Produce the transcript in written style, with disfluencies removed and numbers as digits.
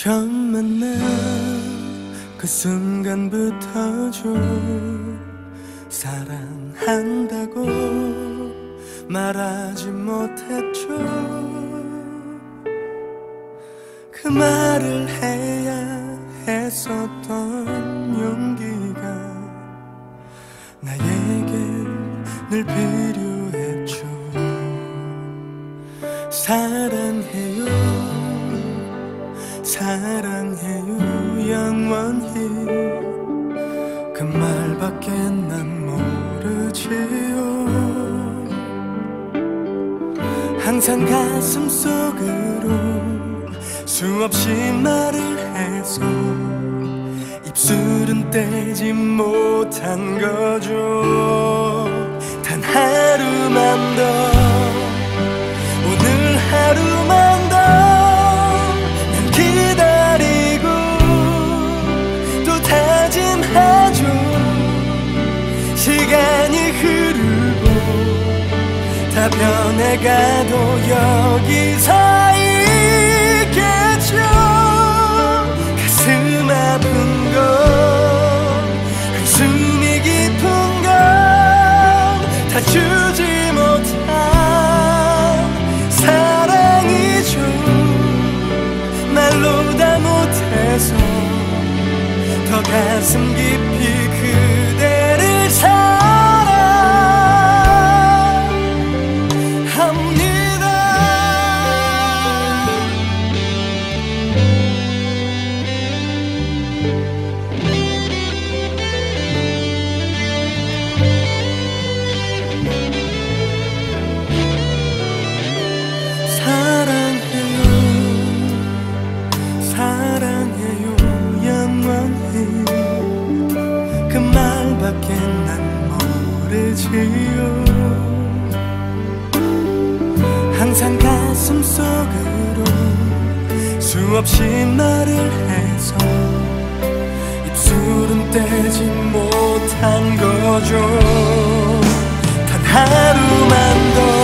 처음 만난 그 순간부터 좀 사랑한다고 말하지 못했죠. 그 말을 해야 했었던 용기가 나에게 늘 필요했죠. 사랑해요, 사랑해요 영원히, 그 말밖에 난 모르지요. 항상 가슴 속으로 수없이 말을 해서 입술은 떼지 못한 거죠. 단 하루만 더, 오늘 하루만 더 난 기다리고 또 다짐하죠. 시간이 흐르고 다 변해가도 여기서 있겠죠. 가슴 아픈 건, 한숨이 깊은 건 다 주지 못한 사랑이죠. 말로 다 못해서 더 가슴 깊이 그대를 사랑합니다. 사랑해요, 사랑해요 영원히, 그 말밖에 난 모르지요. 항상 가슴 속으로 수없이 말을 해서 입술은 떼지 못한 거죠. 단 하루만 더